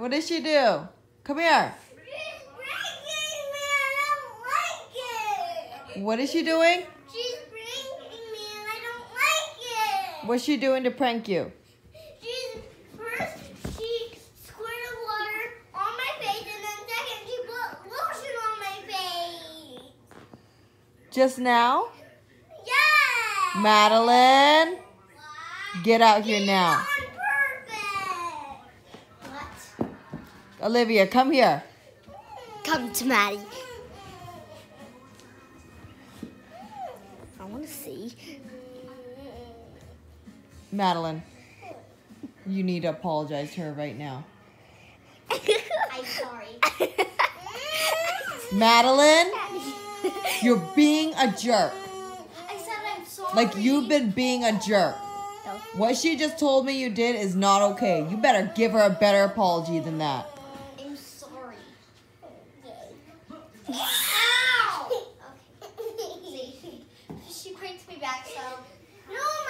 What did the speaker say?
What did she do? Come here. She's breaking me and I don't like it. What is she doing? She's breaking me and I don't like it. What's she doing to prank you? First, she squirted water on my face, and then second, she put lotion on my face. Just now? Yeah. Madeline, get out here now. On purpose. What? Olivia, come here. Come to Maddie. I want to see. Madeline, you need to apologize to her right now. I'm sorry. Madeline, you're being a jerk. I said I'm sorry. Like, you've been being a jerk. What she just told me you did is not okay. You better give her a better apology than that. I'm sorry. Ow! Okay. She pranked me back, so. No,